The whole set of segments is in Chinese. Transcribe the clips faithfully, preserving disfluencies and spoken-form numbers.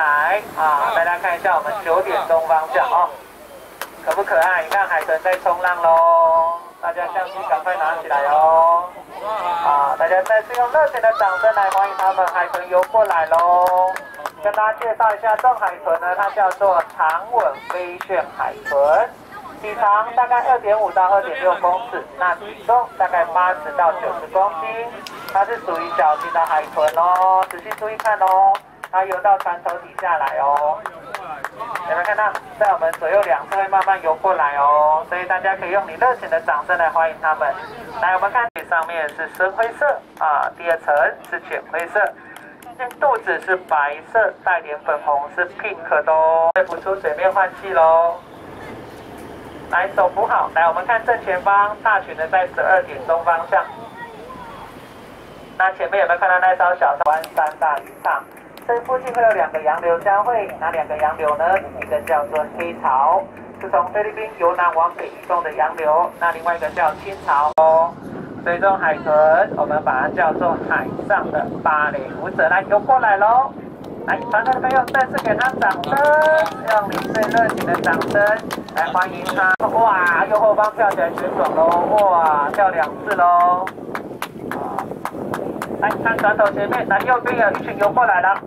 来啊！大家看一下我们九点钟方向哦，可不可爱？你看海豚在冲浪喽，大家相机赶快拿起来哦！啊，大家再次用热情的掌声来欢迎他们，海豚游过来喽！跟大家介绍一下，这种海豚呢，它叫做长吻飞旋海豚。 体长大概二点五到二点六公尺，那体重大概八十到九十公斤，它是属于小型的海豚哦。仔细注意看哦，它游到船头底下来哦。有没有看到，在我们左右两侧会慢慢游过来哦？所以大家可以用你热情的掌声来欢迎他们。来，我们看上面是深灰色啊，第二层是浅灰色，肚子是白色，带点粉红，是 pink 的哦。会浮出水面换气喽。 来，手扶好。来，我们看正前方，大群的在十二点钟方向。那前面有没有看到那艘小湾山大渔场？这附近会有两个洋流交汇，哪两个洋流呢？一个叫做黑潮，是从菲律宾由南往北移动的洋流；那另外一个叫青潮哦。所以这种海豚，我们把它叫做海上的芭蕾舞者。来，游过来喽！ 来，船头的朋友再次给他掌声，用你最热情的掌声来欢迎他。哇，右后方跳起来全爽喽！哇，跳两次喽！来看船头前面，来右边有一群游过来了。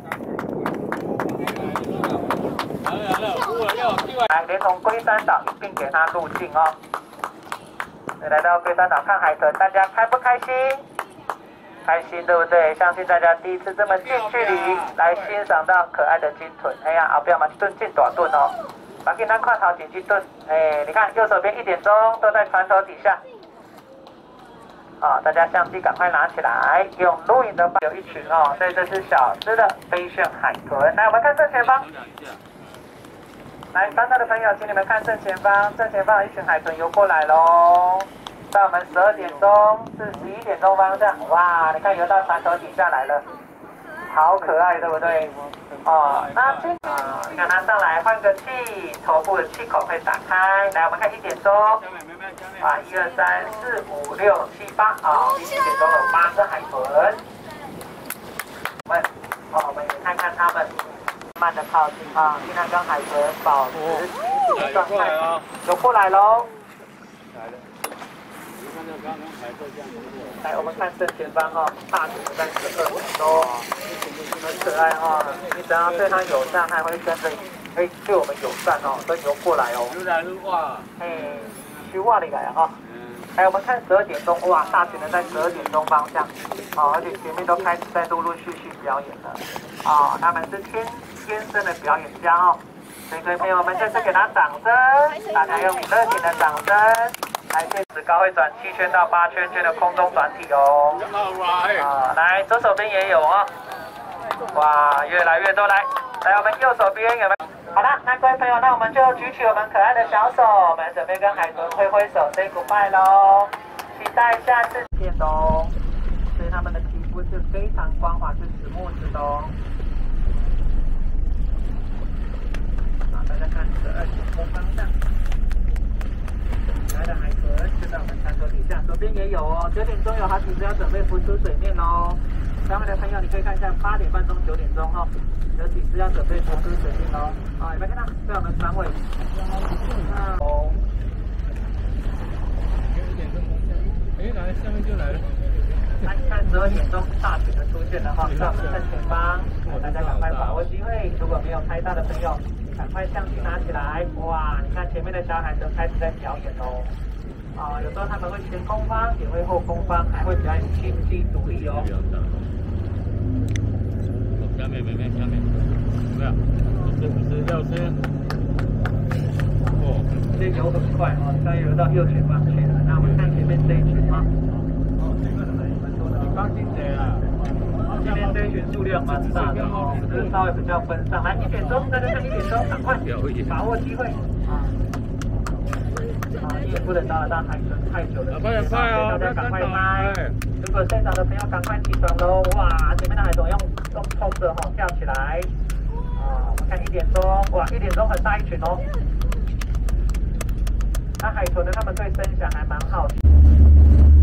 来，连同龟山岛一并给他入境哦。来到龟山岛看海豚，大家开不开心？ 开心对不对？相信大家第一次这么近距离来欣赏到可爱的鲸豚。哎呀，后边嘛一顿进短盾哦，把给咱看头前去盾。哎，你看右手边一点钟都在船头底下。啊、哦，大家相机赶快拿起来，用录影的有一群哦，所以这是小只的飞旋海豚。来，我们看正前方。来，观众的朋友，请你们看正前方，正前方有一群海豚游过来喽。 到我们十二点钟至十一点钟方向，哇！你看游到船头底下来了，好可爱，对不对？哦，那这啊，你看它上来换个气，头部的气口会打开。来，我们看一点钟，啊，一二三四五六七八，啊，一点钟有八只海豚。我们，哦，我们也看看它们，慢慢的靠近啊，尽量跟海豚保持清醒的状态。游过来喽。 来，我们看正前方哦，大群在十二点钟，很可爱哦。你只要对它友善，它会跟着，会对我们友善哦，都游过来哦。游来游哇，哎，去哇里来啊！来，我们看十二点钟，哇，大群的在十二点钟方向，哦，而且前面都开始在陆陆续续表演了，哦，他们是天天生的表演家哦。所以各位朋友们，这次给他掌声，大家用你热情的掌声。 来，这石膏会转七圈到八圈圈的空中转体哦。啊，来，左手边也有哦。哇，越来越多，来，来我们右手边有没有？好了，那各位朋友，那我们就举起我们可爱的小手，我们准备跟海豚挥挥手 ，say goodbye 喽。期待下次见哦。所以它们的皮肤是非常光滑，是实木质的哦。好，大家看十二点钟方向。 可爱的海豚就在我们船头底下，左边也有哦。九点钟有好几只要准备浮出水面哦。上面的朋友，你可以看一下，八点半钟、九点钟哦，有几只要准备浮出水面哦。啊，有没有看到？在我们船尾。啊，哦。哎，来，下面就来了。来看十二点钟大群的出现了哈，在我们正前方，大家赶快把握机会。如果没有拍到的朋友， 赶快相机拿起来！哇，你看前面的小海豚开始在表演喽。啊，有时候他们会前空方，也会后空方，还会表演气息独立哦。下面，妹妹，下面，有没有？是不是要先？哦，这游很快哦，刚游到右前方去了。那我们看前面这一群啊。哦，这个蛮多的。你放心点啊。 今天这一群数量蛮大的哦，只是稍微比较分散。来一点钟，大家看一点钟，赶快把握机会啊！啊，也不能让让海豚太久了，快点拍哦，大家赶快拍！如果现场的朋友赶快起床喽！哇，前面的海豚用用冲着吼跳起来啊！我们看一点钟，哇，一点钟很大一群哦。那海豚呢，他们对声响还蛮好奇。